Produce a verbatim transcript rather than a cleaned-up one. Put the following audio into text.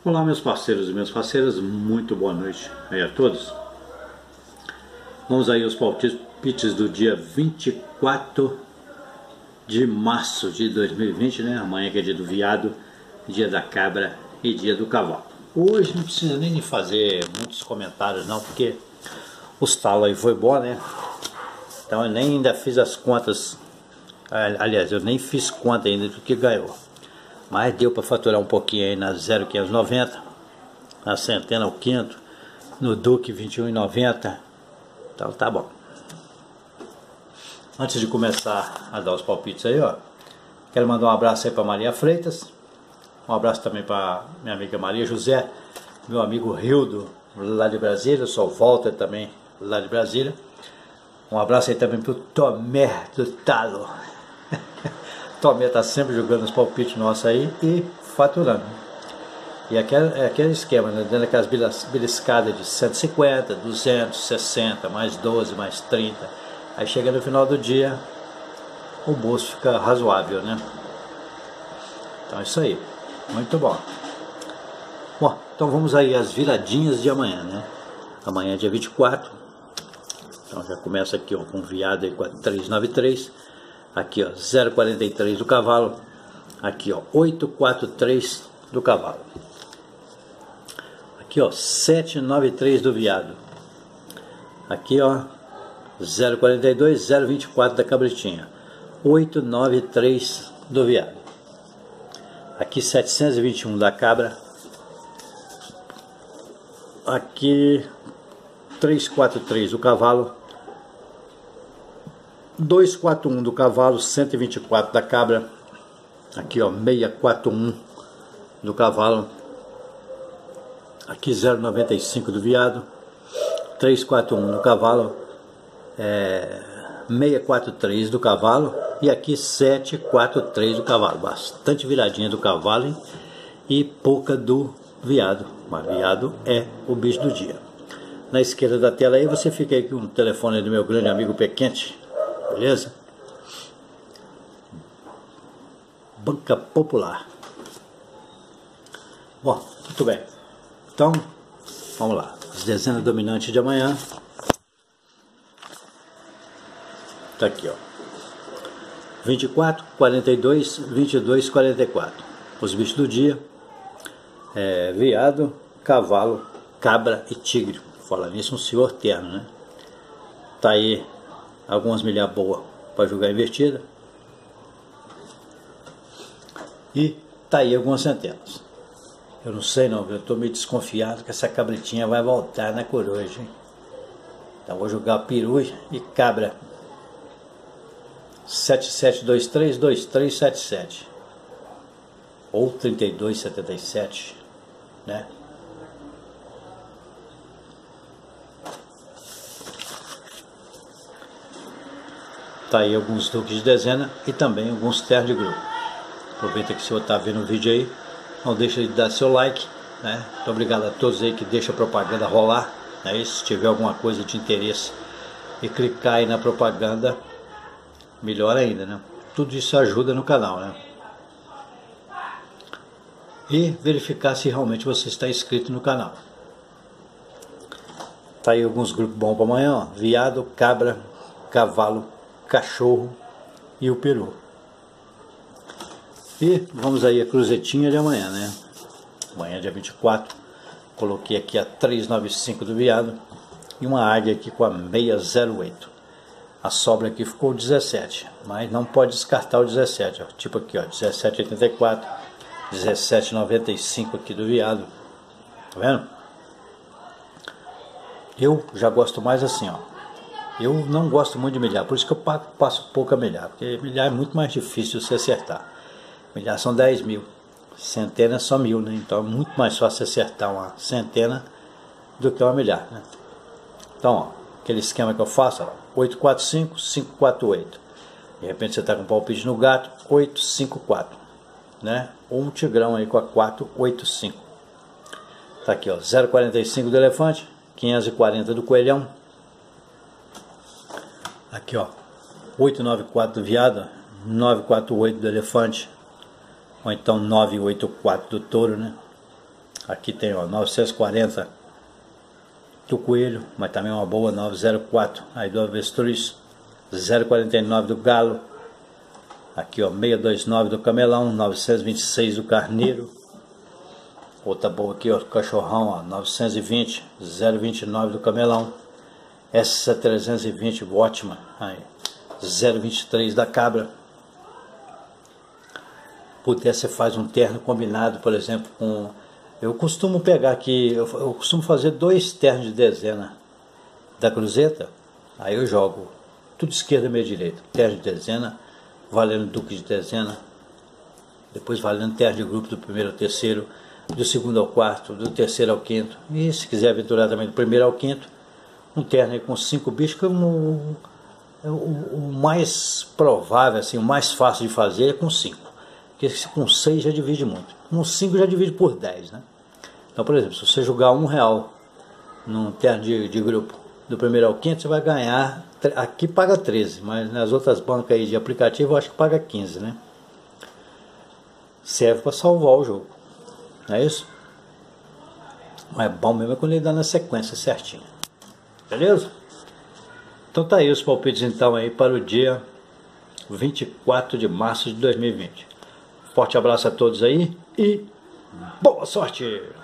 Olá, meus parceiros e minhas parceiras, muito boa noite aí a todos. Vamos aí aos palpites do dia vinte e quatro de março de dois mil e vinte, né? Amanhã que é dia do veado, dia da cabra e dia do cavalo. Hoje não precisa nem de fazer muitos comentários não, porque os talos aí foi bom, né? Então eu nem ainda fiz as contas, aliás, eu nem fiz conta ainda do que ganhou. Mas deu para faturar um pouquinho aí na zero quinhentos e noventa, na Centena o quinto, no Duque vinte e um e noventa. Então tá bom. Antes de começar a dar os palpites aí, ó, quero mandar um abraço aí para Maria Freitas, um abraço também para minha amiga Maria José, meu amigo Rildo lá de Brasília, eu sou Walter também lá de Brasília. Um abraço aí também pro Tomé do Talo. Tomé tá sempre jogando os palpites nossos aí e faturando. E aquele, aquele esquema, né? Dando aquelas beliscadas de cento e cinquenta, duzentos, sessenta, mais doze, mais trinta. Aí chega no final do dia, o bolso fica razoável, né? Então é isso aí. Muito bom. Bom, então vamos aí às viradinhas de amanhã, né? Amanhã é dia vinte e quatro. Então já começa aqui, ó, com viado aí com a trezentos e noventa e três. Aqui, ó, zero quarenta e três do cavalo. Aqui, ó, oitocentos e quarenta e três do cavalo. Aqui, ó, setecentos e noventa e três do viado. Aqui, ó, zero quarenta e dois, zero vinte e quatro da cabritinha. oitocentos e noventa e três do viado. Aqui, setecentos e vinte e um da cabra. Aqui, trezentos e quarenta e três do cavalo. duzentos e quarenta e um do cavalo, cento e vinte e quatro da cabra. Aqui, ó, seiscentos e quarenta e um do cavalo. Aqui, zero noventa e cinco do viado. trezentos e quarenta e um do cavalo. É, seiscentos e quarenta e três do cavalo. E aqui, setecentos e quarenta e três do cavalo. Bastante viradinha do cavalo, hein? E pouca do viado. Mas viado é o bicho do dia. Na esquerda da tela aí você fica aí com o telefone do meu grande amigo Pé Quente. Beleza? Banca Popular. Bom, muito bem. Então, vamos lá. As dezenas dominantes de amanhã. Tá aqui, ó. vinte e quatro, quarenta e dois, vinte e dois, quarenta e quatro. Os bichos do dia. É, veado, cavalo, cabra e tigre. Fala nisso um senhor terno, né? Tá aí algumas milhas boas para jogar invertida. E tá aí algumas centenas. Eu não sei não, eu tô meio desconfiado que essa cabritinha vai voltar na coruja, hein? Então vou jogar peru e cabra. sete sete dois três, dois três sete sete. Ou trinta e dois setenta e sete, né? Tá aí alguns duques de dezena e também alguns ternos de grupo. Aproveita que se você está vendo o vídeo aí, não deixa de dar seu like, né? Muito obrigado a todos aí que deixam a propaganda rolar, né? E se tiver alguma coisa de interesse e clicar aí na propaganda, melhor ainda, né? Tudo isso ajuda no canal, né? E verificar se realmente você está inscrito no canal. Tá aí alguns grupos bons para amanhã, ó. Viado, cabra, cavalo, cachorro e o peru. E vamos aí a cruzetinha de amanhã, né? Amanhã dia vinte e quatro. Coloquei aqui a trezentos e noventa e cinco do viado e uma águia aqui com a seiscentos e zero oito. A sobra aqui ficou dezessete, mas não pode descartar o dezessete, ó. Tipo aqui, ó, dezessete e oitenta e quatro, dezessete e noventa e cinco aqui do viado. Tá vendo? Eu já gosto mais assim, ó. Eu não gosto muito de milhar, por isso que eu passo pouco a milhar, porque milhar é muito mais difícil de você acertar. Milhar são dez mil, centena é só mil, né? Então é muito mais fácil acertar uma centena do que uma milhar, né? Então, ó, aquele esquema que eu faço, ó, oito quatro cinco, cinco quatro oito. De repente você está com um palpite no gato, oito cinco quatro, né? Ou um tigrão aí com a quatro oito cinco. Tá aqui, ó, zero quarenta e cinco do elefante, quinhentos e quarenta do coelhão. Aqui, ó, oito nove quatro do viado, nove quatro oito do elefante, ou então nove oito quatro do touro, né? Aqui tem ó, novecentos e quarenta do Coelho, mas também uma boa, nove zero quatro aí do Avestruz, zero quarenta e nove do Galo. Aqui ó, seiscentos e vinte e nove do Camelão, novecentos e vinte e seis do Carneiro. Outra boa aqui ó, Cachorrão, ó, novecentos e vinte, zero vinte e nove do Camelão. Essa trezentos e vinte Watchman, aí, zero vinte e três da Cabra. Puder, você faz um terno combinado, por exemplo, com... Eu costumo pegar aqui, eu, eu costumo fazer dois ternos de dezena da Cruzeta. Aí eu jogo tudo esquerda, meio direita. Terno de dezena, valendo Duque de dezena. Depois valendo terno de grupo do primeiro ao terceiro, do segundo ao quarto, do terceiro ao quinto. E se quiser aventurar também do primeiro ao quinto, um terno aí com cinco bichos, que o, o, o mais provável, assim, o mais fácil de fazer é com cinco. Porque com seis já divide muito. Com cinco já divide por dez, né? Então, por exemplo, se você jogar um real num terno de, de grupo do primeiro ao quinto, você vai ganhar. Aqui paga treze, mas nas outras bancas aí de aplicativo eu acho que paga quinze, né? Serve para salvar o jogo. Não é isso? Mas é bom mesmo é quando ele dá na sequência certinho. Beleza? Então tá aí os palpites então aí para o dia vinte e quatro de março de dois mil e vinte. Forte abraço a todos aí e boa sorte!